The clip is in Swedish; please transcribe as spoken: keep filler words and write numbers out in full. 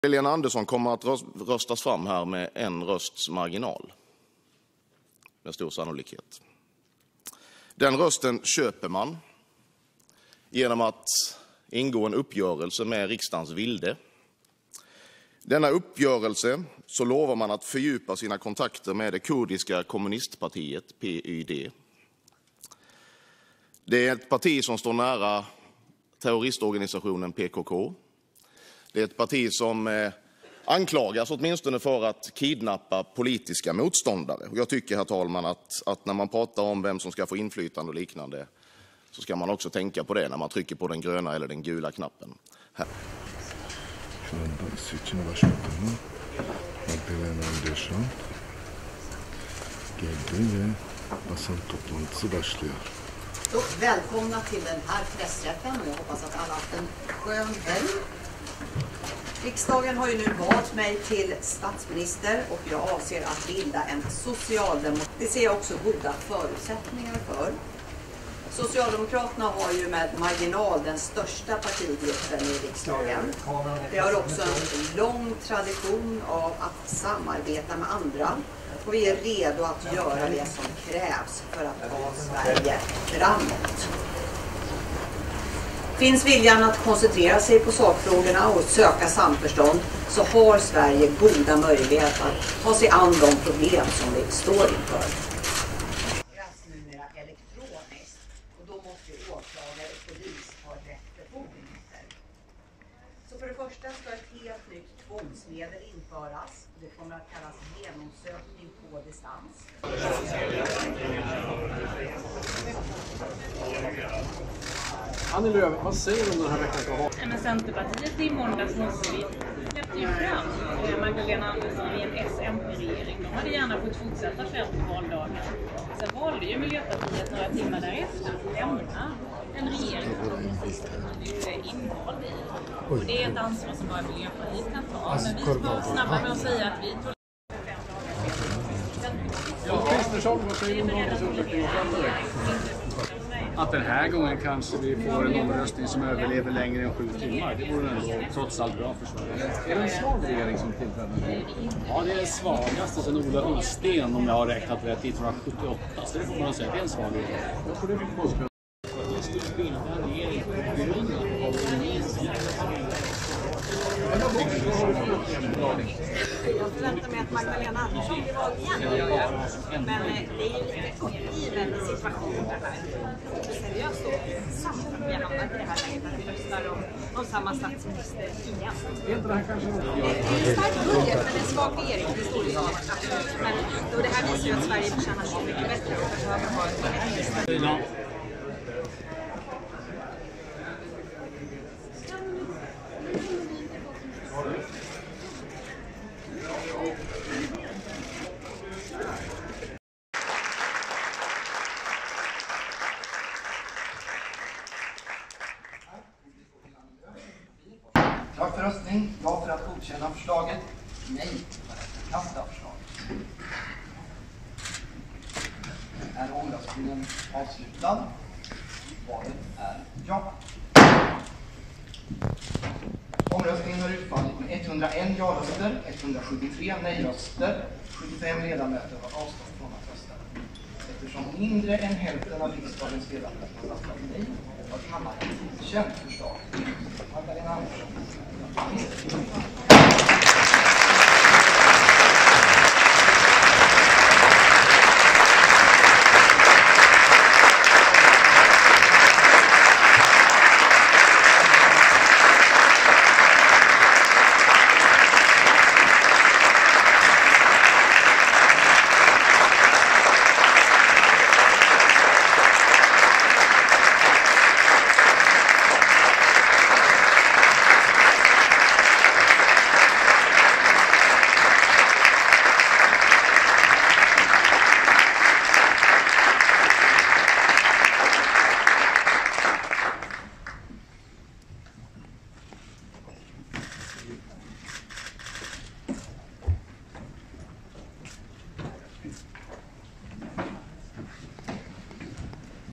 Magdalena Andersson kommer att röstas fram här med en rösts marginal. Med stor sannolikhet. Den rösten köper man genom att ingå en uppgörelse med riksdagens vilde. Denna uppgörelse så lovar man att fördjupa sina kontakter med det kurdiska kommunistpartiet P Y D. Det är ett parti som står nära terroristorganisationen P K K. Det är ett parti som eh, anklagas åtminstone för att kidnappa politiska motståndare. Och jag tycker, herr talman, att, att när man pratar om vem som ska få inflytande och liknande så ska man också tänka på det när man trycker på den gröna eller den gula knappen. Här. Magdalena Andersson. Så, välkomna till den här pressträffen. Jag hoppas att alla haft en skön helg. Riksdagen har ju nu valt mig till statsminister och jag avser att bilda en socialdemokrati. Det ser jag också goda förutsättningar för. Socialdemokraterna har ju med marginal den största partigruppen i riksdagen. Vi har också en lång tradition av att samarbeta med andra. Och vi är redo att göra det som krävs för att ta Sverige framåt. Finns viljan att koncentrera sig på sakfrågorna och söka samförstånd så har Sverige goda möjligheter att ta sig an de problem som vi står inför. Numera elektroniskt och då måste åklagare och polis ha rätt befogenheter. Så för det första ska ett helt nytt tvångsmedel införas. Det kommer att kallas genomsökning på distans. Annie Lööf, vad säger du om den här veckan ska ha? Men Centerpartiet i måndags måste vi släppte ju fram Magdalena Andersson i en S M P-regering. De hade gärna fått fortsätta fram till valdagen. Sen valde ju Miljöpartiet några timmar därefter att lämna en regering som de inte innehåll i. Och det är ett ansvar som bara Miljöpartiet kan ta. Men vi var snabba med att säga att vi tog Ja, Kristersson, vad säger du om dagens utveckling? Att den här gången kanske vi får en omröstning som överlever längre än sju timmar. Det vore ändå trots allt bra för Sverige. Är det en svag regering som tillträder? Ja, det är svagaste sedan Ola Ullsten, om jag har räknat rätt, nittonhundrasjuttioåtta. Så det får man säga, det är en svag regering. Jag tror det är påskrivet. Jag förväntar mig att Magdalena Andersson blir vald igen. Men det är ju lite uppgiven situation det här. Det är seriöst och sant att vi hamnar i det här läget att vi röstar om, om samma statsminister igen. Är inte det här kanske något? Det är en stark budget men en svag regering historiskt sett. Men då det här visar ju att Sverige förtjänar så mycket bättre och behöver ha ett minister. Ja för röstning, ja för att godkänna förslaget, nej för att förkasta förslaget. Är omröstningen avslutad? Valet är ja. Omröstningen har utfallit med etthundraen ja-röster, etthundrasjuttiotre nej-röster, sjuttiofem ledamöter har avstått från att rösta. Eftersom mindre än hälften av riksdagens ledamöter har röstat nej har kammaren godkänt förslaget. Magdalena Andersson.